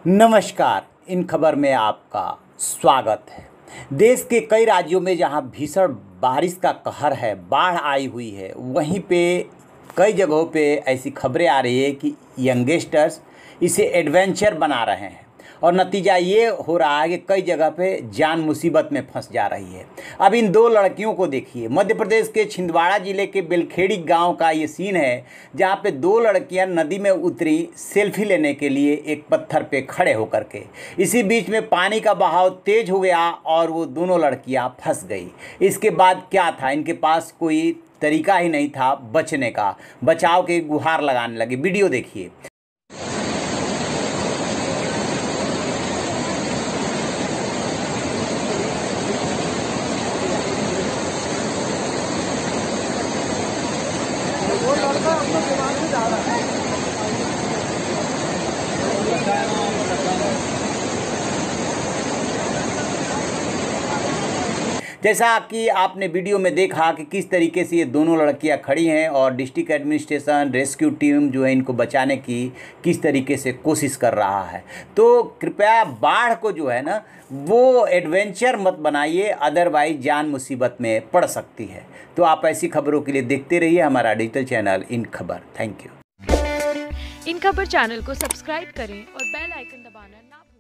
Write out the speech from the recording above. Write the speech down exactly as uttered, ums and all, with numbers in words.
नमस्कार। इन खबर में आपका स्वागत है। देश के कई राज्यों में जहां भीषण बारिश का कहर है, बाढ़ आई हुई है, वहीं पे कई जगहों पे ऐसी खबरें आ रही है कि यंगस्टर्स इसे एडवेंचर बना रहे हैं और नतीजा ये हो रहा है कि कई जगह पे जान मुसीबत में फंस जा रही है। अब इन दो लड़कियों को देखिए। मध्य प्रदेश के छिंदवाड़ा जिले के बेलखेड़ी गांव का ये सीन है, जहां पे दो लड़कियां नदी में उतरी सेल्फी लेने के लिए एक पत्थर पे खड़े होकर के। इसी बीच में पानी का बहाव तेज हो गया और वो दोनों लड़कियां फंस गई। इसके बाद क्या था, इनके पास कोई तरीका ही नहीं था बचने का। बचाव के गुहार लगाने लगे। वीडियो देखिए। वो लड़का अपने दिमाग में जा रहा है। जैसा कि आपने वीडियो में देखा कि किस तरीके से ये दोनों लड़कियां खड़ी हैं और डिस्ट्रिक्ट एडमिनिस्ट्रेशन रेस्क्यू टीम जो है इनको बचाने की किस तरीके से कोशिश कर रहा है। तो कृपया बाढ़ को जो है ना वो एडवेंचर मत बनाइए, अदरवाइज जान मुसीबत में पड़ सकती है। तो आप ऐसी खबरों के लिए देखते रहिए हमारा डिजिटल चैनल इन खबर। Thank you. इन खबर चैनल को सब्सक्राइब करें और बेल आइकन दबाना ना